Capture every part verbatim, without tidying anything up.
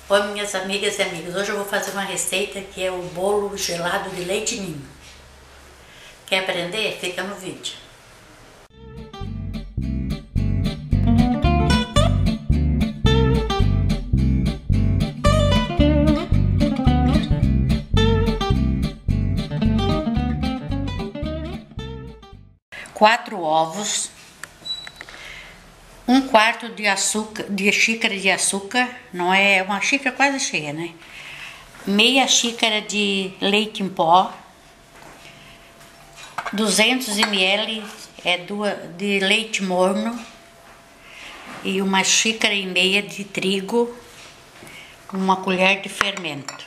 Oi, minhas amigas e amigos, hoje eu vou fazer uma receita que é o bolo gelado de leite ninho. Quer aprender? Fica no vídeo. Quatro ovos, um quarto de açúcar, de xícara de açúcar, não é uma xícara quase cheia, né? Meia xícara de leite em pó, duzentos mililitros é de leite morno e uma xícara e meia de trigo, uma colher de fermento.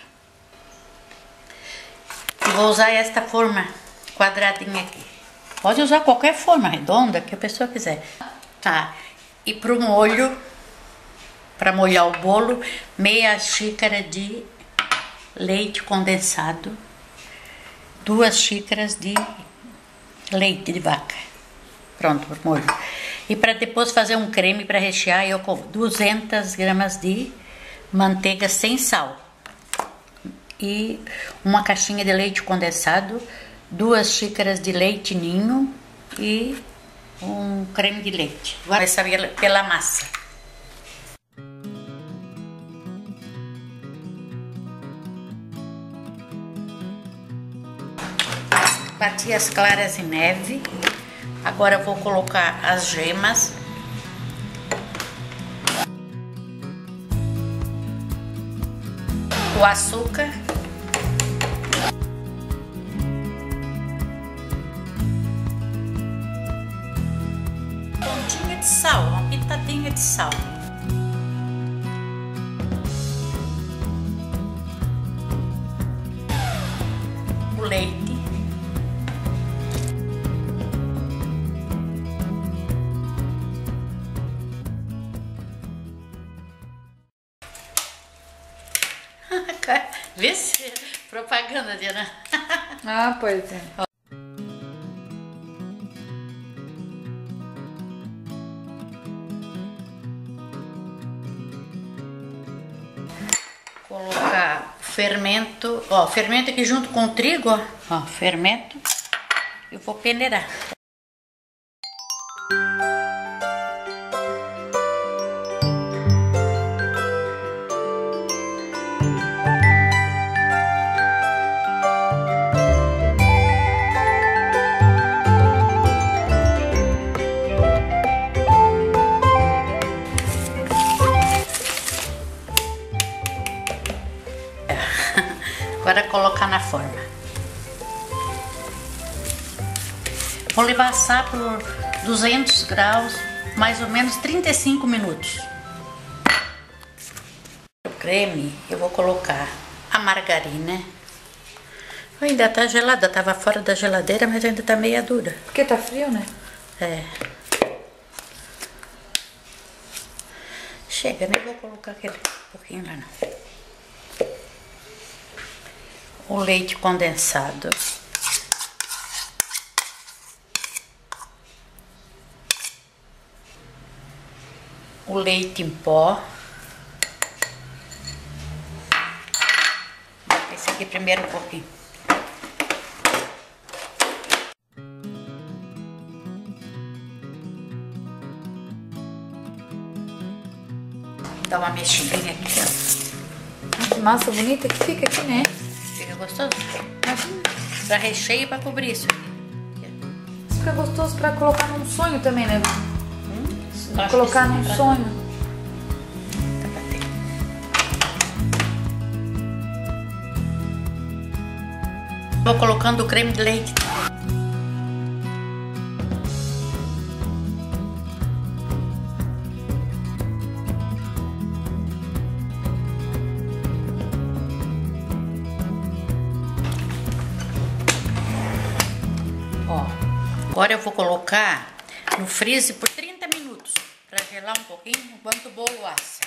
E vou usar esta forma quadradinha aqui. Pode usar qualquer forma redonda que a pessoa quiser. Tá. E para o molho, para molhar o bolo, meia xícara de leite condensado, duas xícaras de leite de vaca. Pronto, para o molho. E para depois fazer um creme para rechear, eu com duzentas gramas de manteiga sem sal. E uma caixinha de leite condensado, duas xícaras de leite ninho e um creme de leite. Vai começar pela massa. Bati as claras em neve. Agora eu vou colocar as gemas. O açúcar. Pontinha de sal, uma pitadinha de sal. O leite. Vê se propaganda, Diana. Ah, pois é. Colocar fermento, ó, fermento aqui junto com o trigo, ó, ó fermento. Eu vou peneirar. Agora colocar na forma. Vou levar assar por duzentos graus, mais ou menos trinta e cinco minutos. O creme eu vou colocar a margarina. Ainda tá gelada, tava fora da geladeira, mas ainda tá meia dura. Porque tá frio, né? É. Chega, nem vou colocar aquele pouquinho lá não. O leite condensado. O leite em pó. Esse aqui primeiro um pouquinho. Dá uma mexidinha aqui, ó. Que massa bonita que fica aqui, né? Fica gostoso? Pra recheio e pra cobrir isso. Isso fica gostoso pra colocar num sonho também, né? Hum, colocar num pra... sonho. Tá batendo. Vou colocando o creme de leite. Agora eu vou colocar no freezer por trinta minutos, para gelar um pouquinho enquanto o bolo assa.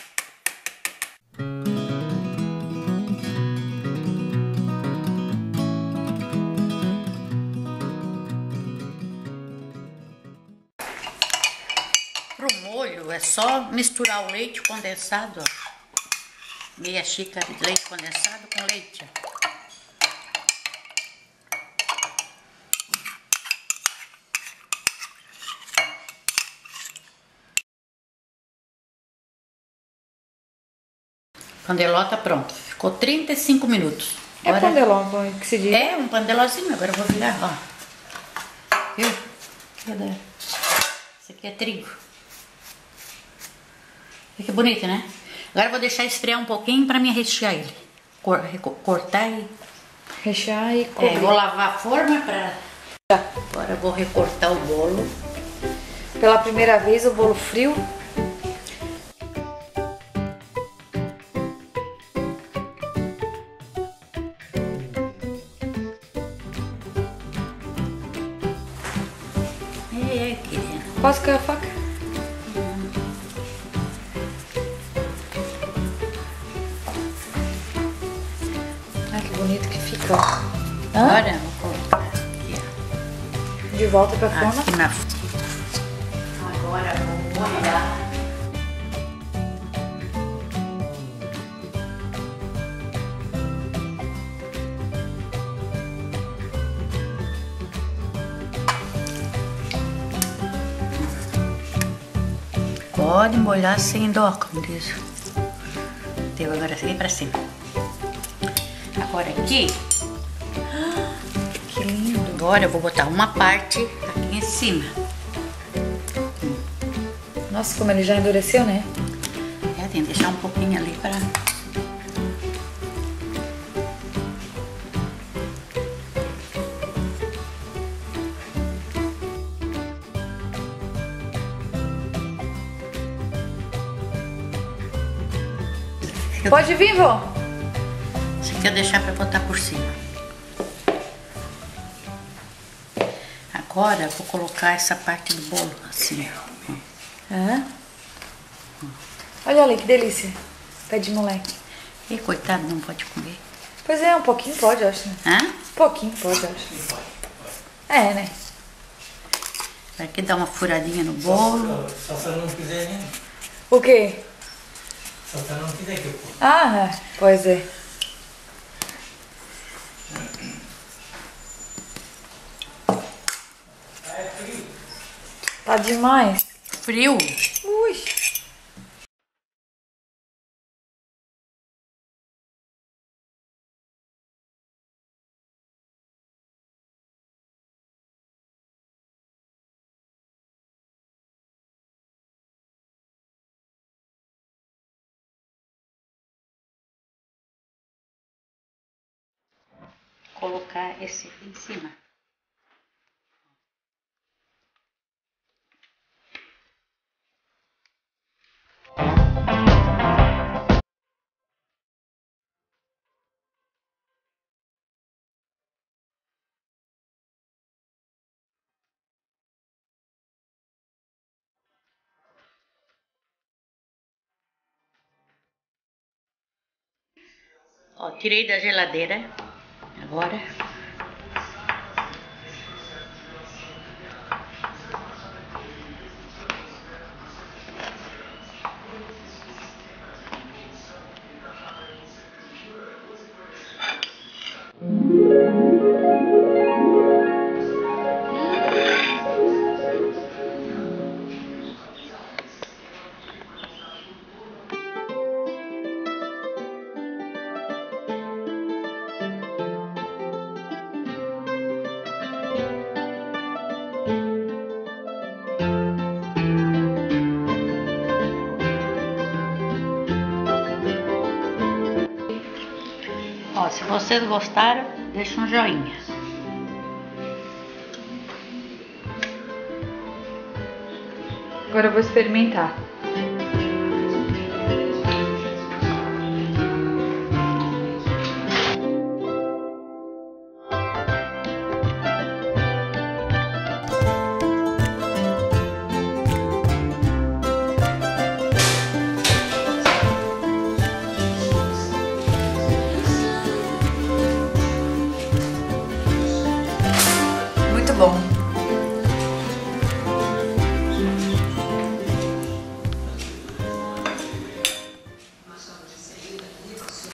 Pro molho é só misturar o leite condensado, ó, Meia xícara de leite condensado com leite. Pandeló tá pronto. Ficou trinta e cinco minutos. Agora... É pandeló que se diz? É, um pandelózinho. Agora eu vou virar, ó. Viu? Esse aqui é trigo. Que bonito, né? Agora eu vou deixar esfriar um pouquinho pra mim rechear ele. Cor, cortar e... Rechear e cobrir. É, vou lavar a forma pra... Agora eu vou recortar o bolo. Pela primeira vez o bolo frio. É, querida. Posso cair a faca? Ai, que bonito que fica, ó. Agora eu vou colocar aqui, ó. De volta pra forma. Aqui na... Agora eu vou molhar. Pode molhar sem dó, como diz. Deu agora assim pra cima. Agora aqui. Que lindo. Agora eu vou botar uma parte aqui em cima. Nossa, como ele já endureceu, né? É, tem que deixar um pouquinho ali pra... Pode vir, vó. Você quer deixar pra botar por cima. Agora eu vou colocar essa parte do bolo assim, ó. Ah. Olha ali, que delícia. Pé de moleque. E coitado, não pode comer. Pois é, um pouquinho pode, eu acho, né? Hã? Um pouquinho pode, eu acho. É, né? Vai aqui dar uma furadinha no bolo. Só se eu não quiser, né? O quê? Só se eu não quiser que eu como. Ah, é. Pois é. É frio. Tá demais. Frio. Ui. Colocar esse aqui em cima. Ó, tirei da geladeira. Agora ó, se vocês gostaram, deixa um joinha. Agora eu vou experimentar.